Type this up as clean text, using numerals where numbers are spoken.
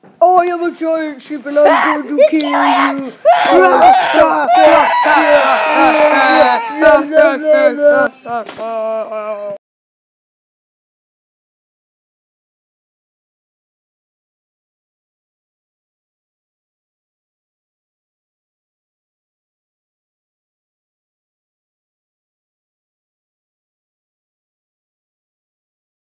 I am a giant sheep and I'm going to kill you.